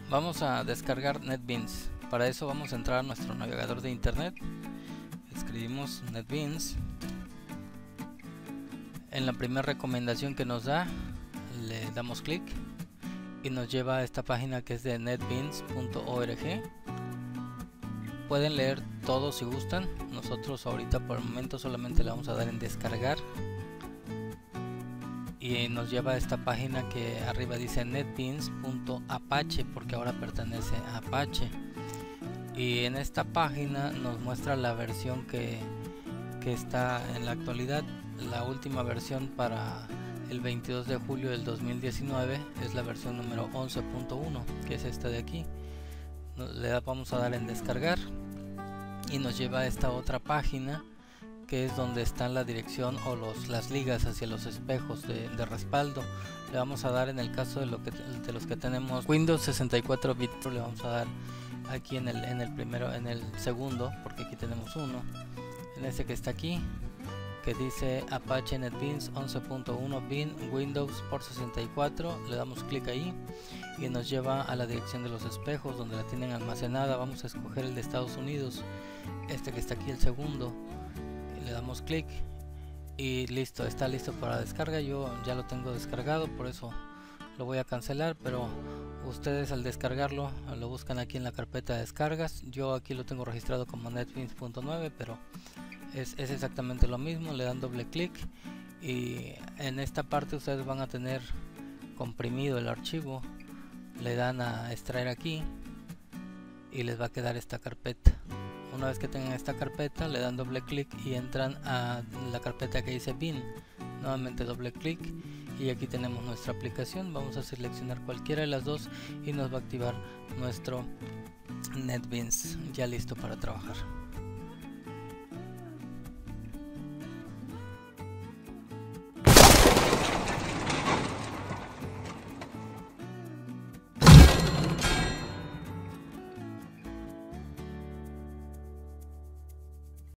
Vamos a descargar NetBeans. Para eso vamos a entrar a nuestro navegador de internet. Escribimos NetBeans. En la primera recomendación que nos da, le damos clic y nos lleva a esta página que es de netbeans.org. Pueden leer todo si gustan. Nosotros ahorita por el momento solamente le vamos a dar en descargar y nos lleva a esta página que arriba dice netbeans.apache, porque ahora pertenece a Apache. Y en esta página nos muestra la versión que está en la actualidad. La última versión para el 22 de julio del 2019 es la versión número 11.1, que es esta de aquí. Vamos a dar en descargar y nos lleva a esta otra página, que es donde está la dirección o las ligas hacia los espejos de respaldo. Le vamos a dar, en el caso de los que tenemos Windows 64 bits, le vamos a dar aquí en el segundo, porque aquí tenemos uno, en ese que está aquí, que dice Apache NetBeans 11.1 bin Windows por 64. Le damos clic ahí y nos lleva a la dirección de los espejos donde la tienen almacenada. Vamos a escoger el de Estados Unidos, este que está aquí, el segundo. Le damos clic y listo, está listo para descarga. Yo ya lo tengo descargado, por eso lo voy a cancelar, pero ustedes al descargarlo lo buscan aquí en la carpeta de descargas. Yo aquí lo tengo registrado como netbeans.9, pero es exactamente lo mismo. Le dan doble clic y en esta parte ustedes van a tener comprimido el archivo. Le dan a extraer aquí y les va a quedar esta carpeta. Una vez que tengan esta carpeta, le dan doble clic y entran a la carpeta que dice bin. Nuevamente doble clic y aquí tenemos nuestra aplicación. Vamos a seleccionar cualquiera de las dos y nos va a activar nuestro NetBeans ya listo para trabajar.